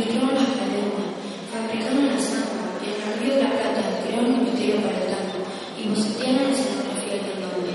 ilustraron las calendas, fabricaron la samba y en el Río de la Plata crearon un misterio para el tango y bocetearon la escenografía del candombe.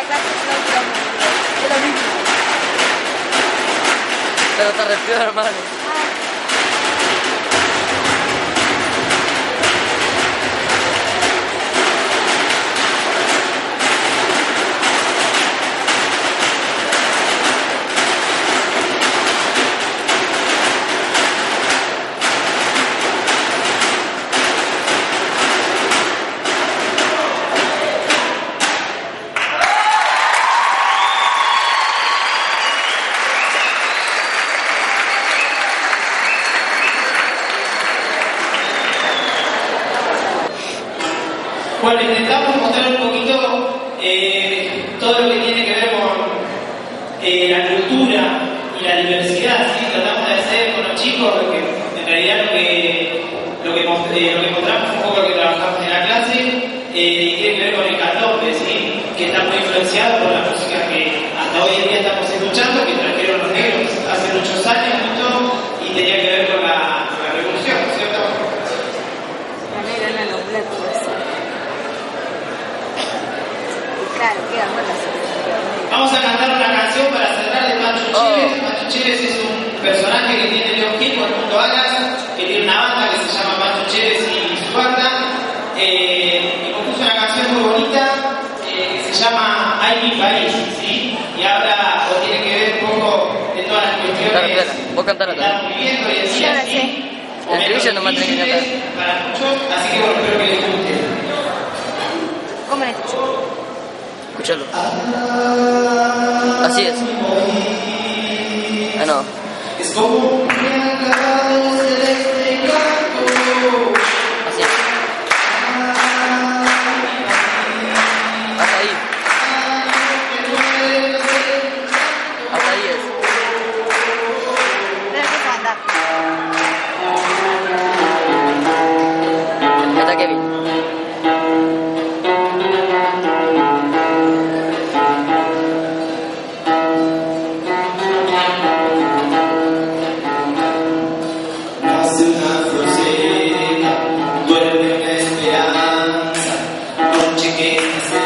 clase es lo mismo. Pero te refiero, hermano. Bueno, intentamos mostrar un poquito todo lo que tiene que ver con la cultura y la diversidad, ¿sí? Tratamos de hacer con los chicos lo que en realidad lo que mostramos un poco lo que trabajamos en la clase tiene que ver con el candombe, ¿sí? Que está muy influenciado por la música que hasta hoy en día estamos escuchando, que trajeron los negros hace muchos años justo, y tenía que ver con la revolución, ¿cierto? La negra en los blancos. Claro, queda buena. Vamos a cantar una canción para cerrar de Pancho Chévez. Pancho Chévez es un personaje que tiene León Gilmo, el mundo Alas, que tiene una banda que se llama Pancho Chévez y su banda. Y compuso una canción muy bonita que se llama Ay mi país, ¿sí? Y habla o tiene que ver un poco de todas las cuestiones que estamos viviendo y el día así. El estribillo no me tiene que cantar. Para muchos, así que bueno, espero que les guste. ¿Cómo le escucho? Escúchalo. Así es. Ah, no. Es como un regalo celeste blanco. Así es. Hasta ahí. Hasta ahí es. Pero que cantar. Hasta Kevin. Hace una roseta, duerme una esperanza, noche que se